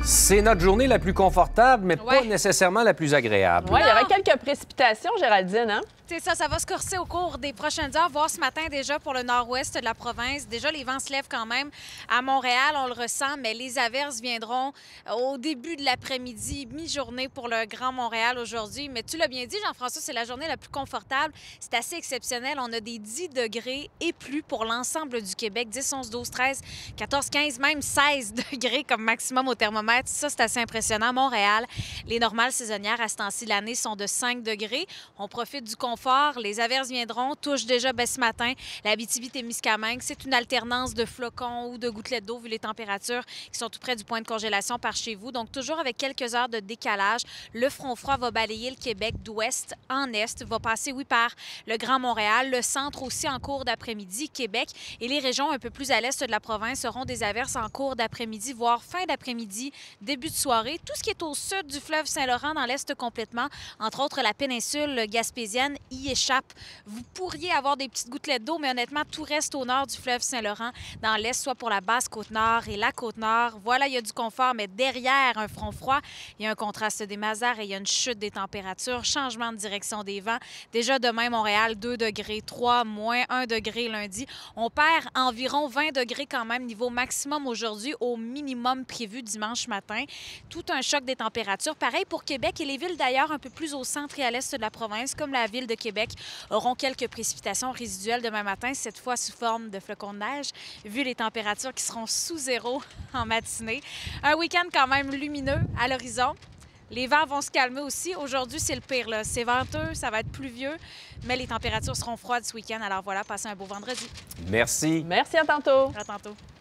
C'est notre journée la plus confortable, mais pas nécessairement la plus agréable. Oui, il y aurait quelques précipitations, Géraldine, hein? C'est ça va se corser au cours des prochaines heures, voire ce matin déjà pour le nord-ouest de la province. Déjà, les vents se lèvent quand même. À Montréal, on le ressent, mais les averses viendront au début de l'après-midi, mi-journée pour le Grand Montréal aujourd'hui. Mais tu l'as bien dit, Jean-François, c'est la journée la plus confortable. C'est assez exceptionnel. On a des 10 degrés et plus pour l'ensemble du Québec. 10, 11, 12, 13, 14, 15, même 16 degrés comme maximum au thermomètre. Ça, c'est assez impressionnant. Montréal, les normales saisonnières à ce temps-ci de l'année sont de 5 degrés. On profite du confort. Les averses viendront, touchent déjà ce matin l'Abitibi-Témiscamingue. C'est une alternance de flocons ou de gouttelettes d'eau vu les températures qui sont tout près du point de congélation par chez vous. Donc, toujours avec quelques heures de décalage, le front froid va balayer le Québec d'ouest en est, va passer, oui, par le Grand Montréal, le centre aussi en cours d'après-midi, Québec, et les régions un peu plus à l'est de la province auront des averses en cours d'après-midi, voire fin d'après-midi, début de soirée. Tout ce qui est au sud du fleuve Saint-Laurent, dans l'est complètement, entre autres la péninsule gaspésienne, y échappe. Vous pourriez avoir des petites gouttelettes d'eau, mais honnêtement, tout reste au nord du fleuve Saint-Laurent, dans l'est, soit pour la basse Côte-Nord et la Côte-Nord. Voilà, il y a du confort, mais derrière un front froid, il y a un contraste des masars et il y a une chute des températures, changement de direction des vents. Déjà demain, Montréal, 2 degrés, 3, moins 1 degré lundi. On perd environ 20 degrés quand même, niveau maximum aujourd'hui, au minimum prévu dimanche matin. Tout un choc des températures. Pareil pour Québec et les villes d'ailleurs un peu plus au centre et à l'est de la province, comme la ville de Québec, auront quelques précipitations résiduelles demain matin, cette fois sous forme de flocons de neige, vu les températures qui seront sous zéro en matinée. Un week-end quand même lumineux à l'horizon. Les vents vont se calmer aussi. Aujourd'hui, c'est le pire. C'est venteux, ça va être pluvieux, mais les températures seront froides ce week-end. Alors voilà, passez un beau vendredi. Merci. Merci, à tantôt. À tantôt.